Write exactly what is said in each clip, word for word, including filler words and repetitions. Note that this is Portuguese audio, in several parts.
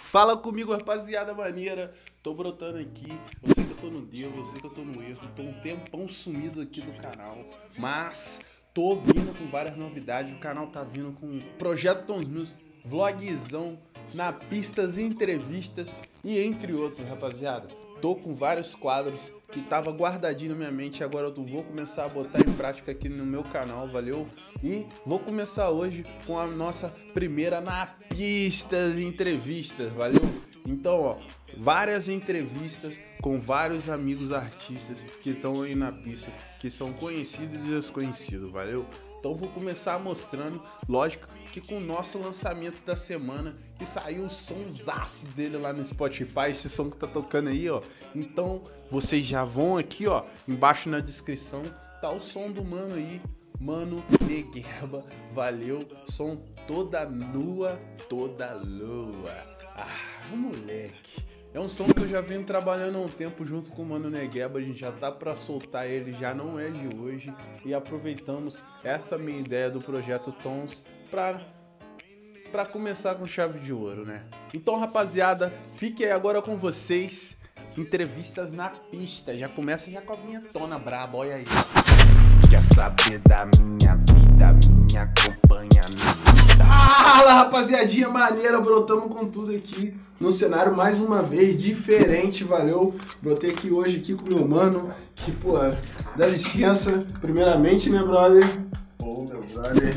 Fala comigo, rapaziada maneira. Tô brotando aqui. Eu sei que eu tô no devo, eu sei que eu tô no erro. Tô um tempão sumido aqui do canal, mas tô vindo com várias novidades. O canal tá vindo com Projeto Tons Music, vlogzão, na pistas e entrevistas e entre outros, rapaziada. Tô com vários quadros que tava guardadinho na minha mente, agora eu vou começar a botar em prática aqui no meu canal, valeu? E vou começar hoje com a nossa primeira na pistas e entrevistas, valeu? Então, ó, várias entrevistas com vários amigos artistas que estão aí na pista, que são conhecidos e desconhecidos, valeu? Então vou começar mostrando, lógico que com o nosso lançamento da semana, que saiu o sonsaço dele lá no Spotify, esse som que tá tocando aí, ó. Então vocês já vão aqui, ó, embaixo na descrição, tá o som do mano aí, Mano Negueba, valeu, som toda nua, toda lua. Ah, moleque. É um som que eu já venho trabalhando há um tempo junto com o Mano Negueba, a gente já tá pra soltar ele, já não é de hoje. E aproveitamos essa minha ideia do Projeto Tons pra, pra começar com chave de ouro, né? Então, rapaziada, fique aí agora com vocês, entrevistas na pista. Já começa já com a vinhetona braba, olha aí. Quer saber da minha vida, minha acompanha minha. Fala, rapaziadinha maneira, brotamos com tudo aqui no cenário mais uma vez, diferente, valeu? Brotei aqui hoje aqui com o meu mano, que, pô, dá licença, primeiramente, né, brother? Ô, meu brother.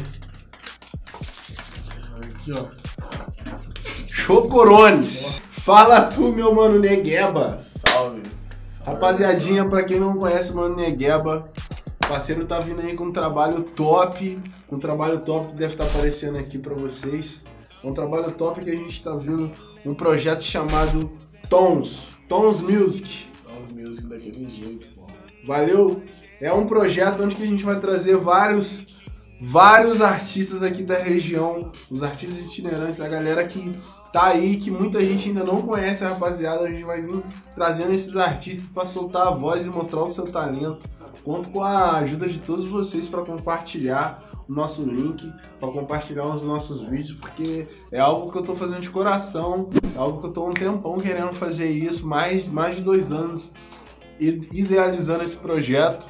Aqui, ó. Chocorones. Fala tu, meu mano Negueba. Salve. Salve. Rapaziadinha, pra quem não conhece o Mano Negueba, o parceiro tá vindo aí com um trabalho top, um trabalho top que deve estar aparecendo aqui pra vocês. É um trabalho top que a gente tá vindo, um projeto chamado Tons, Tons Music. Tons Music daquele jeito, pô. Valeu? É um projeto onde que a gente vai trazer vários, vários artistas aqui da região, os artistas itinerantes, a galera que tá aí, que muita gente ainda não conhece, rapaziada. A gente vai vir trazendo esses artistas para soltar a voz e mostrar o seu talento. Conto com a ajuda de todos vocês para compartilhar o nosso link, para compartilhar os nossos vídeos, porque é algo que eu tô fazendo de coração, é algo que eu tô há um tempão querendo fazer isso, mais, mais de dois anos idealizando esse projeto.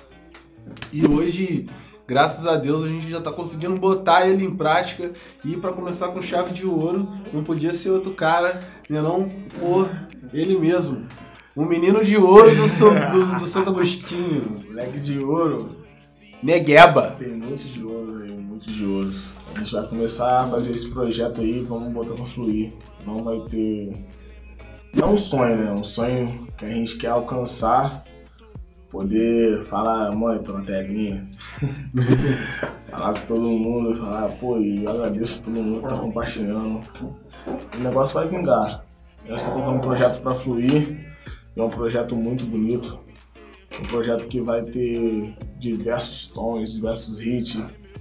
E hoje, graças a Deus, a gente já tá conseguindo botar ele em prática. E para começar com chave de ouro, não podia ser outro cara, né não? Pô, ele mesmo. O menino de ouro do, do, do Santo Agostinho. Moleque de ouro. Negueba. Tem muitos de ouro aí, muitos de ouros. A gente vai começar a fazer esse projeto aí, vamos botar pra fluir. Não vai ter... É um sonho, né? Um sonho que a gente quer alcançar. Poder falar, mãe, tô na telinha. Falar com todo mundo, falar, pô, e eu agradeço todo mundo que tá compartilhando. O negócio vai vingar. A gente tá colocando um projeto pra fluir. É um projeto muito bonito. Um projeto que vai ter diversos tons, diversos hits.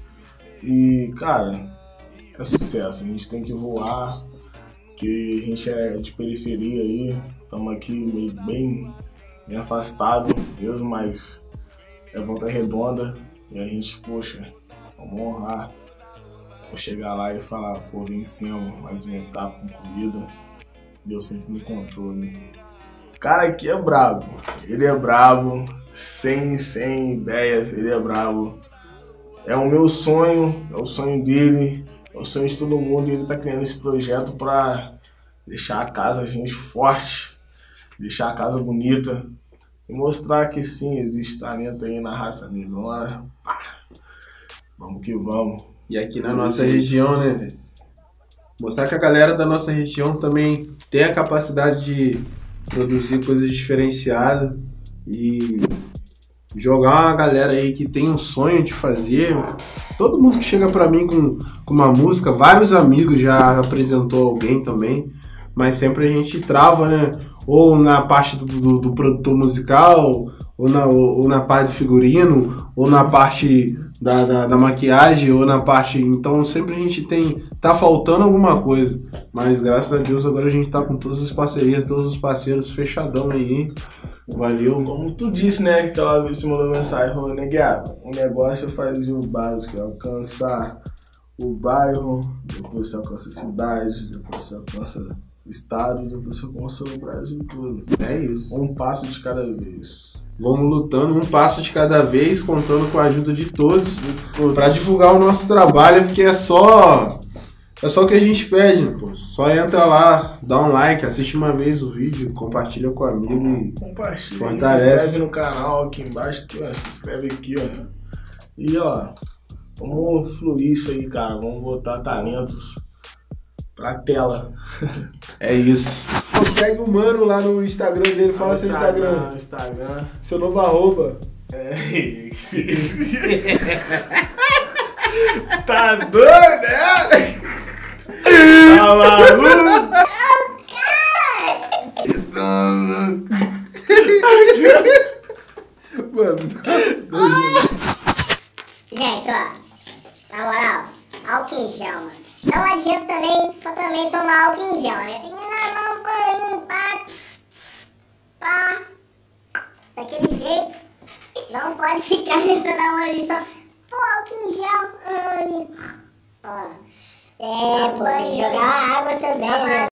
E, cara, é sucesso. A gente tem que voar, que a gente é de periferia aí. Estamos aqui meio bem... bem afastado mesmo, mas é Volta Redonda e a gente, poxa, vamos honrar. Vou chegar lá e falar, pô, vencemos mais uma etapa concluída, Deus sempre no controle. O cara aqui é brabo, ele é brabo, sem, sem ideias, ele é brabo. É o meu sonho, é o sonho dele, é o sonho de todo mundo e ele tá criando esse projeto pra deixar a casa a gente forte, deixar a casa bonita e mostrar que sim, existe talento aí na raça negrona. Vamos que vamos. E aqui na nossa região, né? Mostrar que a galera da nossa região também tem a capacidade de produzir coisas diferenciadas e jogar uma galera aí que tem um sonho de fazer. Todo mundo que chega pra mim com, com uma música, vários amigos já apresentou alguém também, mas sempre a gente trava, né? Ou na parte do, do, do produtor musical, ou na, ou, ou na parte do figurino, ou na parte da, da, da maquiagem, ou na parte... Então sempre a gente tem... Tá faltando alguma coisa. Mas graças a Deus agora a gente tá com todas as parcerias, todos os parceiros fechadão aí. Valeu. Como tu disse, né? Aquela vez você mandou mensagem, falou, Negueba, o negócio é fazer o básico, é alcançar o bairro, depois você alcança a cidade, depois você alcança estado, depois foi conquistando o Brasil todo. É isso. Um passo de cada vez. Vamos lutando um passo de cada vez, contando com a ajuda de todos, todos. para divulgar o nosso trabalho, porque é só é só o que a gente pede, né, pô. Só entra lá, dá um like, assiste uma vez o vídeo, compartilha com o amigo e compartilha, fortalece. se inscreve no canal aqui embaixo, aqui, ó, se inscreve aqui, ó. E ó, vamos fluir isso aí, cara, vamos botar talentos pra tela. É isso. Segue o mano lá no Instagram dele, fala seu Instagram. Instagram. Seu novo arroba. É. Tá doido, né? Tá maluco? Mano. Gente, ó, na moral, álcool em gel, mano. Não adianta também, só também tomar álcool em gel, né? Tem que ir na mão, pá, pá, daquele jeito. Não pode ficar nessa da hora de só, pô, álcool em gel, ai, ó. É, pô, tem que jogar água também, né?